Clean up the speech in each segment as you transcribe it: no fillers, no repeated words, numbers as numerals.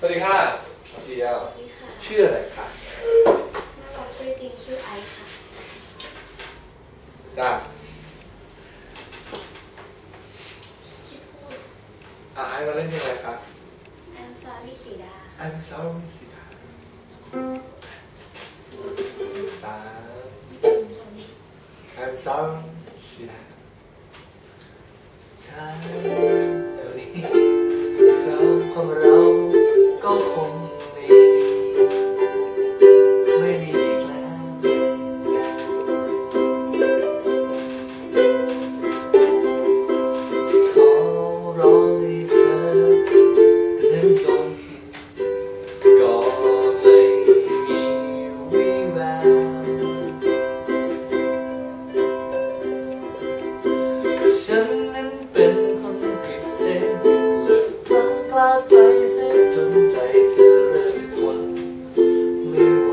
วัสดีค่ะเซียวชื่ออะไรคะน่ารักชื่อจริงชื่อไอซ์ค่ะจ้าชื่อพูดไอซ์มาเล่นเพลงอะไรคะ I'm sorry สีดา I'm sorry สีดาสาม I'm sorry สีดาใช่เดี๋ยวนี้เราก็คงไม่มีอีกแล้วจะขอร้องให้เธอเริ่มต้นก็ไม่มีวี่แววฉันนั้นเป็นคนผิดเองเลิกพลั้งพลาดไปเสียจนใจเธอเริ่มทนไม่ไหว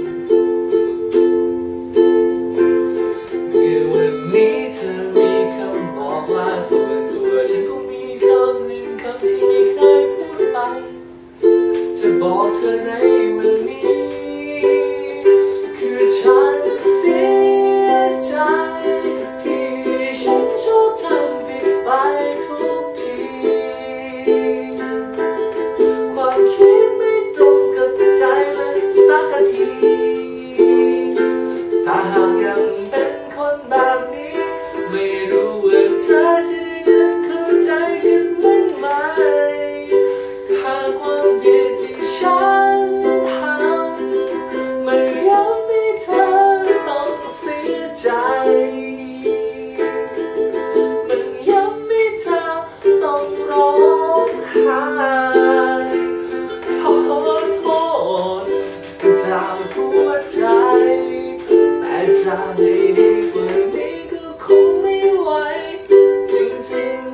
เมื่อวันนี้เธอมีคำบอกลาส่วนตัวฉันก็มีคำหนึ่งคำที่ไม่เคยพูดไปจะบอกเธอในวันนี้คือฉันเสียใจที่ฉันชอบทำผิดไปทุกทีความคิดไม่ตรงกับใจเลยสักทีถ้าหากยังเป็นคนแบบนี้ไม่รู้ว่าเธอจะยังเข้าใจกันบ้างไหมหากความผิดที่ฉันทำมันย้ำให้เธอต้องเสียใจมันย้ำให้เธอต้องร้องไห้ขอโทษจากหัวใจแต่จะให้ดีกว่านี้ก็คงไม่ไหวจริง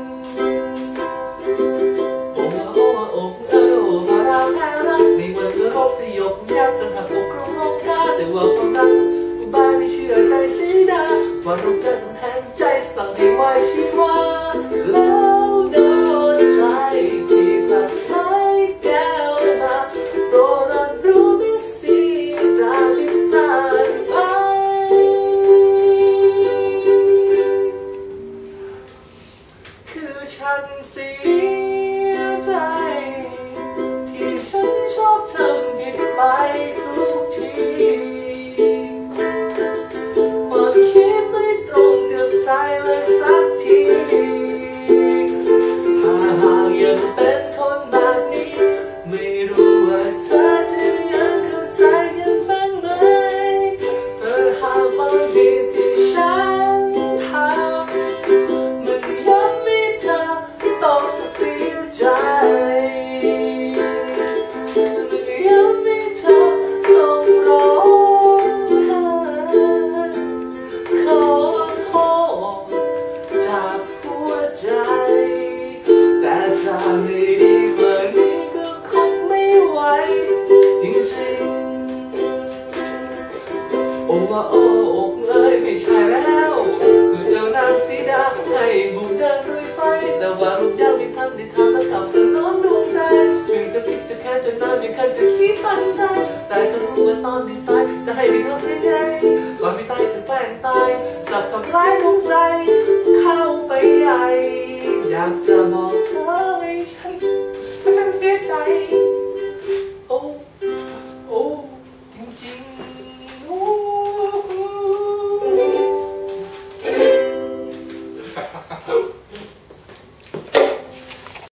ๆโอ้ว่าโอ้ว่าอกโอ้ว่าเราแค่รักในวันที่รบสยบยับจนหักอกกรุงลงกาแต่ว่าความรักอุบายไม่เชื่อใจสีดาว่ารู้กันแทนใจสั่งให้ไว้ชีวาแล้วโดนใจที่ผลักสายแก้วมาโปรดรับรู้ไม่สีดาที่ผ่านไปคือฉันเสียใจที่ฉันชอบทำผิดไปทุกทีความคิดไม่ตรงกับใจเลยสักทีถ้าหากยังเป็นคนแบบนี้ไม่รู้ว่าเธอจะยังเข้าใจกันบ้างไหมแต่หากความผิดที่ฉันทำมันย้ำให้เธอต้องเสียใจมันย้ำให้เธอต้องร้องไห้ขอโทษจากหัวใจแต่จะให้ดีกว่านี้ก็คงไม่ไหวจริงๆโอ้ว่าโอ้อกเอ้ยไม่ใช่แล้วคือเจ้านางสีดาให้บุกเดินด้วยไฟแต่ว่ารูปยังไม่ทันได้ทำและตอบสนองดวงใจถึงจะผิดจะแค่จะนานไม่เคยจะคิดปันใจแต่ก็รู้ว่าตอนดีไซน์จะให้ไปทำยังไงก่อนไม่ตายจะแกล้งตายกลับทำร้ายดวงใจเข้าไปใหญ่อยากจะบอกเธอให้ฉันว่าฉันเสียใจโอ้โอ้จริงๆโอ้